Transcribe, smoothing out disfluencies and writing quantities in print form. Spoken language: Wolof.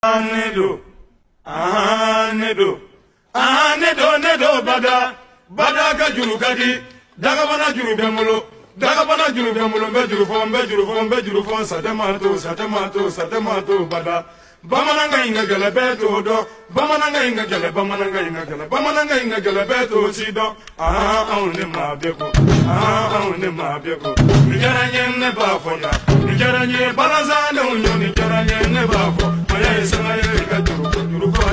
nedo bada ka juru kadi dagabana juru bemulo be juru fo satemato bada bamananga inga gele beto do bamananga inga gele beto si do ne ma beko ni jaranye ne ba fo ya ni jaranye baraza ne unyo ni jaranye ne ba fo maya isana ye ka juru ko